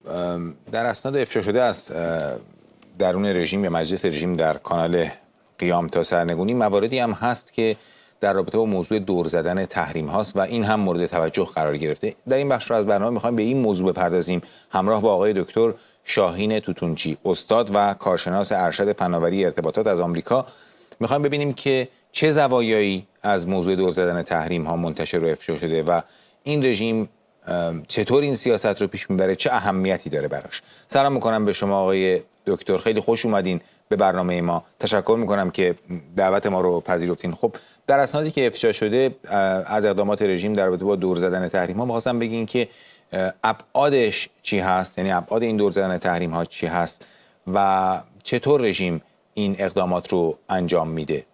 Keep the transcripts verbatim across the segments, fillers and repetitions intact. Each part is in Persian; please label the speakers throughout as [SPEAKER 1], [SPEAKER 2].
[SPEAKER 1] در اسناد افشا شده است درون رژیم یا مجلس رژیم در کانال قیام تا سرنگونی مواردی هم هست که در رابطه با موضوع دور زدن تحریم هاست و این هم مورد توجه قرار گرفته. در این بخش رو از برنامه میخوایم به این موضوع بپردازیم همراه با آقای دکتر شاهین توتونچی، استاد و کارشناس ارشد فناوری ارتباطات از آمریکا. میخوایم ببینیم که چه زوایایی از موضوع دور زدن تحریم ها منتشر و افشا شده و این رژیم چطور این سیاست رو پیش میبره، چه اهمیتی داره براش. سلام میکنم به شما آقای دکتر، خیلی خوش اومدین به برنامه ما. تشکر میکنم که دعوت ما رو پذیرفتین. خب در اسنادی که افشا شده از اقدامات رژیم در رابطه با دور زدن تحریم ها می‌خواستم بگین که ابعادش چی هست، یعنی ابعاد این دور زدن تحریم ها چی هست و چطور رژیم این اقدامات رو انجام میده.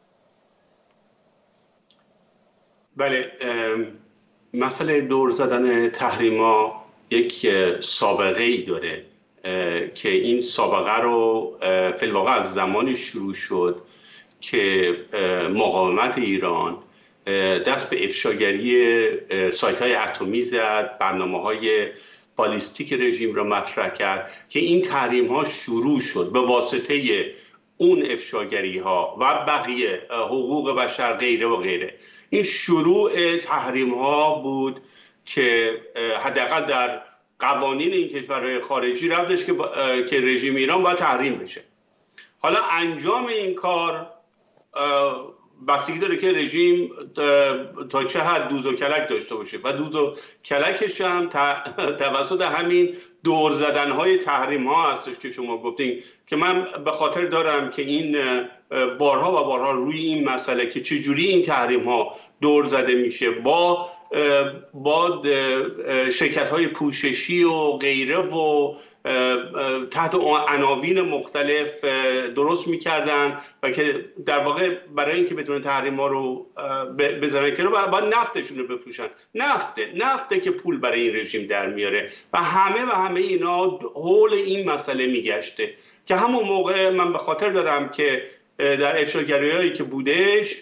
[SPEAKER 2] بله، مسئله دور زدن تحریم ها یک سابقه ای داره که این سابقه رو فی الواقع از زمانی شروع شد که مقاومت ایران دست به افشاگری سایت های اتمی زد، برنامه های بالیستیک رژیم را مطرح کرد که این تحریم ها شروع شد به واسطه اون افشاگری ها و بقیه حقوق بشر غیره و غیره. این شروع تحریم ها بود که حداقل در قوانین این کشورهای خارجی رفتش که که رژیم ایران باید تحریم بشه. حالا انجام این کار بستگی داره که رژیم تا چه حد دوز و کلک داشته باشه و دوز و کلکش هم توسط همین دور زدنهای تحریم ها هستش که شما گفتین، که من به خاطر دارم که این بارها و بارها روی این مسئله که چجوری این تحریم ها دور زده میشه با با شرکت های پوششی و غیره و تحت عناوین مختلف درست میکردن و که در واقع برای اینکه بتونن تحریم ها رو بزنن که رو باید نفتشون رو بفروشن. نفته نفته که پول برای این رژیم در میاره و همه و همه اینا حول این مسئله میگشته که همون موقع من به خاطر دارم که در افشاگری‌هایی که بودش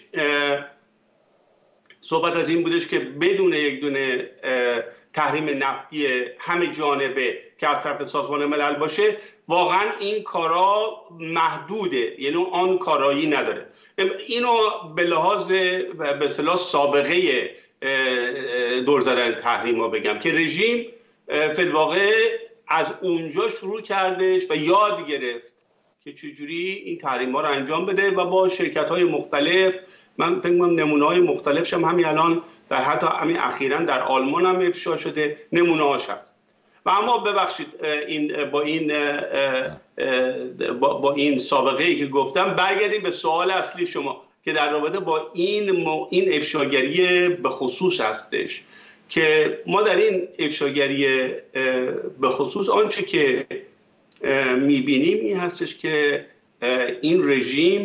[SPEAKER 2] صحبت از این بودش که بدون یک دونه تحریم نفتی همه جانبه که از طرف سازمان ملل باشه واقعا این کارا محدوده، یعنی آن کارایی نداره. اینو به لحاظ به اصطلاح سابقه دور زدن تحریم ها بگم که رژیم فی الواقع از اونجا شروع کردش و یاد گرفت که چجوری این تحریم ها رو انجام بده و با شرکت های مختلف، من فکر می‌کنم نمونه‌های مختلفش هم همین الان در حتی همین اخیراً در آلمان هم افشا شده، نمونه‌هاش هست. و اما ببخشید این با این با, با این سابقه‌ای که گفتم برگردیم به سوال اصلی شما که در رابطه با این این افشاگری به خصوص هستش که ما در این افشاگری به خصوص آنچه که می‌بینیم این هستش که این رژیم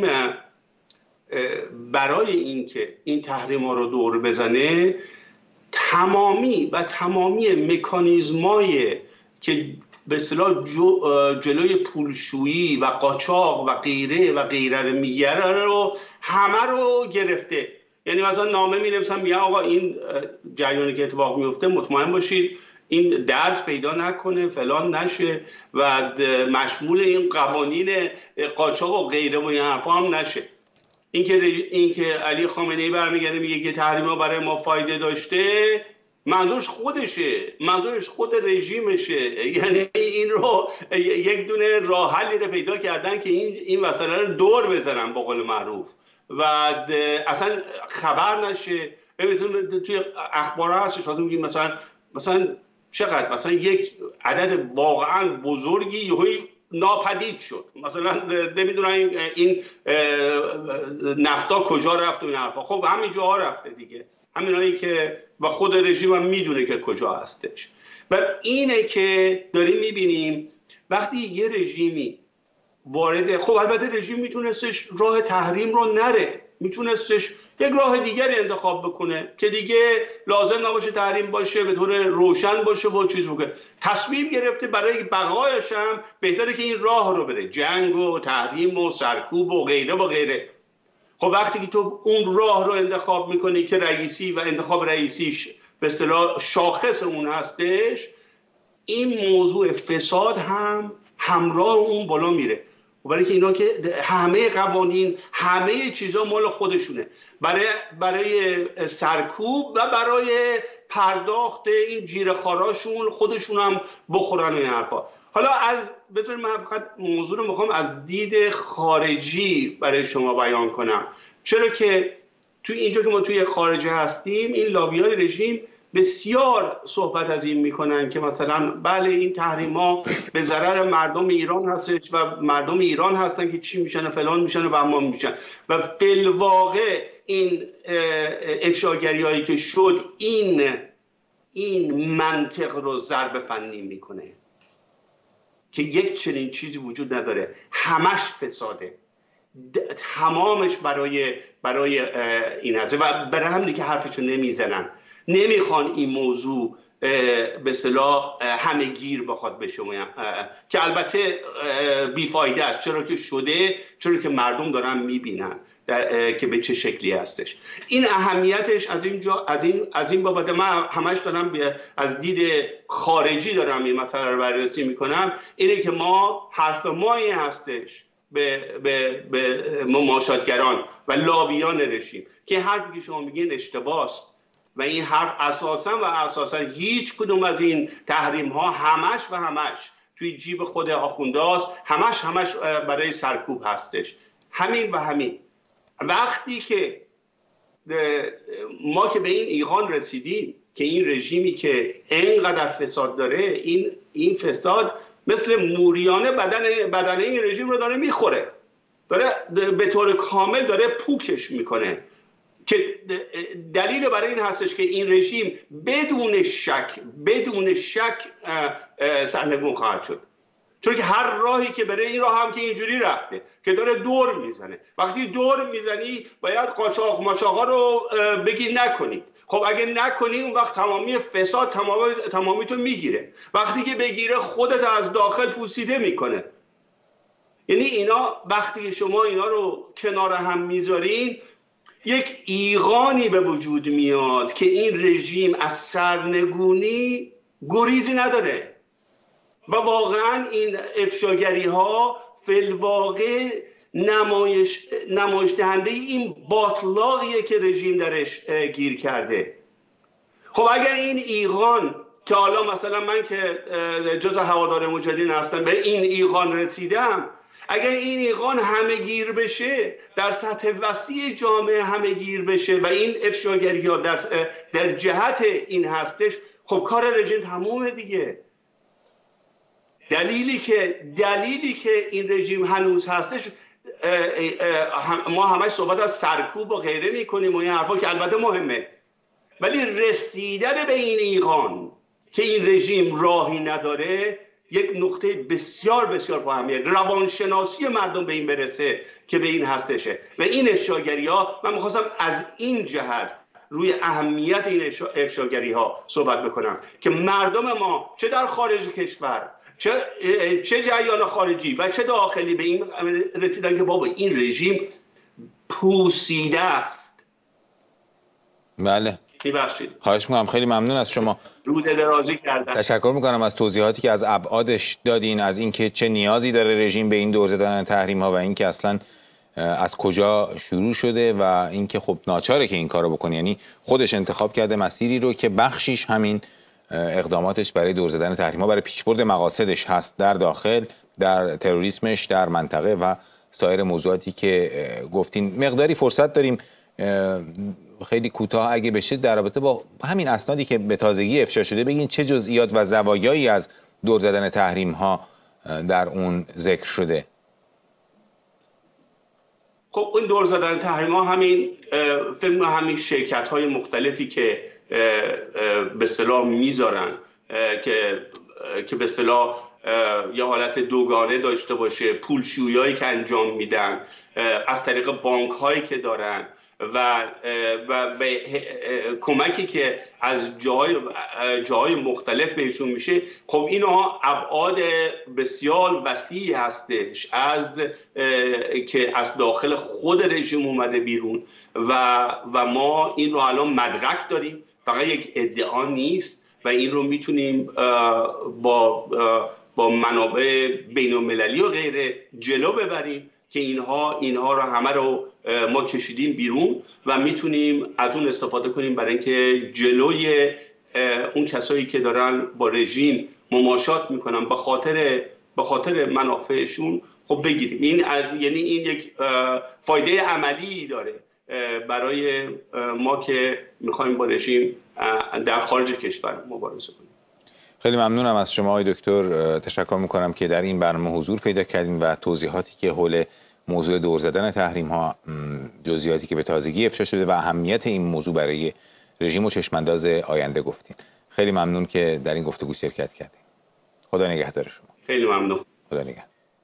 [SPEAKER 2] برای اینکه این تحریم‌ها رو دور بزنه تمامی و تمامی مکانیزم‌های که به اصطلاح جلوی پولشویی و قاچاق و غیره و غیره رو میگیره رو همه رو گرفته. یعنی مثلا نامه می‌نویسن میگن آقا این جریانی که اتفاق میفته مطمئن باشید این درس پیدا نکنه، فلان نشه و مشمول این قوانین قاچاق و غیره و این حرفا هم نشه. اینکه اینکه علی خامنه‌ای برمیگرده میگه که تحریم‌ها برای ما فایده داشته، منظورش خودشه، منظورش خود رژیمشه. یعنی این رو یک دونه راه حلی رو پیدا کردن که این این مسئله رو دور بزنن به قول معروف و اصلا خبر نشه. ببینید توی اخبار هستش میگیم مثلا مثلا چقدر مثلا یک عدد واقعا بزرگی یهویی ناپدید شد، مثلا نمیدونن این نفتا کجا رفت و این حرفا. خب همین جاها رفته دیگه، همینایی که و خود رژیم هم میدونه که کجا هستش. و اینه که داریم میبینیم وقتی یه رژیمی وارد، خب البته رژیم میتونستش راه تحریم رو نره، میتونستش یک راه دیگری انتخاب بکنه که دیگه لازم نباشه تحریم باشه، به طور روشن باشه و چیز بکنه. تصمیم گرفته برای بقایش هم بهتره که این راه رو بره، جنگ و تحریم و سرکوب و غیره و غیره. خب وقتی که تو اون راه رو انتخاب میکنی که رئیسی و انتخاب رئیسیش به اصطلاح شاخص اون هستش، این موضوع فساد هم همراه اون بالا میره، برای که اینا که همه قوانین همه چیزا مال خودشونه، برای برای سرکوب و برای پرداخت این جیره‌خواراشون خودشون هم بخورن این حرفا. حالا از بذار من فقط موضوع رو میخوام از دید خارجی برای شما بیان کنم، چرا که تو اینجا که ما توی خارجه هستیم این لابیای رژیم بسیار صحبت از این میکنن که مثلا بله این تحریم ها به ضرر مردم ایران هستش و مردم ایران هستن که چی میشن و فلان میشن و بهمان میشن و بالواقع این افشاگری هایی که شد این این منطق رو ضرب فنی میکنه که یک چنین چیزی وجود نداره، همش فساده، تمامش برای برای این هست و برای همینه که حرفشو نمیزنن، نمیخوان این موضوع به اصطلاح همه گیر بخواد بشه که البته بیفایده است، چرا که شده، چرا که مردم دارن میبینن که به چه شکلی هستش. این اهمیتش از اینجا از این از این بابت من همش دارم از دید خارجی دارم این مسئله رو بررسی میکنم، اینه که ما حرف ما این هستش به به به مماشاتگران و لابیان رژیم که حرفی که شما میگین اشتباه است و این حرف اساسا و اساسا هیچ کدوم از این تحریم ها همش و همش توی جیب خود آخوندهاست، همش همش برای سرکوب هستش، همین و همین. وقتی که ما که به این ایقان رسیدیم که این رژیمی که اینقدر فساد داره، این این فساد مثل موریانه بدن بدن این رژیم رو داره میخوره، داره به طور کامل داره پوکش میکنه که دلیل برای این هستش که این رژیم بدون شک بدون شک سرنگون خواهد شد، چون که هر راهی که بره این راه هم که اینجوری رفته که داره دور میزنه. وقتی دور میزنی باید قاچاق ماچاقا رو بگی نکنید، خب اگه نکنی اون وقت تمامی فساد تمامی تمامی تو میگیره، وقتی که بگیره خودت از داخل پوسیده میکنه. یعنی اینا وقتی که شما اینا رو کنار هم میذارین یک ایقانی به وجود میاد که این رژیم از سرنگونی گریزی نداره و واقعا این افشاگری ها فی‌الواقع نمایش نمایش دهنده این باطلاقیه که رژیم درش گیر کرده. خب اگر این ایقان که حالا مثلا من که جزء هوادار مجاهدین هستم به این ایقان رسیدم، اگر این ایقان همه گیر بشه، در سطح وسیع جامعه همه گیر بشه و این افشاگری ها در, در جهت این هستش، خب کار رژیم تمومه دیگه. دلیلی که دلیلی که این رژیم هنوز هستش، ما همش صحبت از سرکوب و غیره میکنیم و این حرفا که البته مهمه، ولی رسیدن به این ایقان که این رژیم راهی نداره یک نقطه بسیار بسیار مهمه. روانشناسی مردم به این برسه که به این هستشه و این افشاگری ها، من میخواستم از این جهت روی اهمیت این افشاگری ها صحبت بکنم که مردم ما چه در خارج کشور، چه چه جریان خارجی و چه داخلی به این رسیدن که بابا این رژیم پوسیده است.
[SPEAKER 1] بله،
[SPEAKER 2] ببخشید.
[SPEAKER 1] خواهش میکنم، خیلی ممنون از شما.
[SPEAKER 2] رو درازی کردم.
[SPEAKER 1] تشکر میکنم از توضیحاتی که از ابعادش دادین، از اینکه چه نیازی داره رژیم به این دور زدن تحریم ها و اینکه اصلا از کجا شروع شده و اینکه خب ناچاره که این کارو بکنه، یعنی خودش انتخاب کرده مسیری رو که بخشیش همین اقداماتش برای دور زدن تحریم ها برای پیشبرد مقاصدش هست در داخل، در تروریسمش، در منطقه و سایر موضوعاتی که گفتین. مقداری فرصت داریم خیلی کوتاه اگه بشه در رابطه با همین اسنادی که به تازگی افشا شده بگین چه جزئیات و زوایایی از دور زدن تحریم ها در اون ذکر شده.
[SPEAKER 2] خب اون دور زدن تحریم ها همین فیلم همین شرکت های مختلفی که به اصطلاح میذارن که که به اصطلاح یه حالت دوگانه داشته باشه، پولشویی که انجام میدن از طریق بانک هایی که دارن و و به کمکی که از جای جای مختلف بهشون میشه. خب اینا ابعاد بسیار وسیعی هستش از که از داخل خود رژیم اومده بیرون و و ما این رو الان مدرک داریم، فقط یک ادعا نیست و این رو میتونیم با با منابع بین المللی و غیره جلو ببریم که اینها اینها رو همه رو ما کشیدیم بیرون و میتونیم از اون استفاده کنیم برای اینکه جلوی اون کسایی که دارن با رژیم مماشات میکنن به خاطر به خاطر منافعشون خب بگیریم. این یعنی این یک فایده عملی داره برای ما که میخوایم با رژیم در خارج کشور مبارزه کنیم.
[SPEAKER 1] خیلی ممنونم از شما آقای دکتر. تشکر میکنم که در این برنامه حضور پیدا کردیم و توضیحاتی که حول موضوع دور زدن تحریم ها، جزئیاتی که به تازگی افشا شده و اهمیت این موضوع برای رژیم و چشمانداز آینده گفتین. خیلی ممنون که در این گفتگو شرکت کردیم. خدا نگهدار شما.
[SPEAKER 2] خیلی ممنون.
[SPEAKER 1] خدا نگهدار.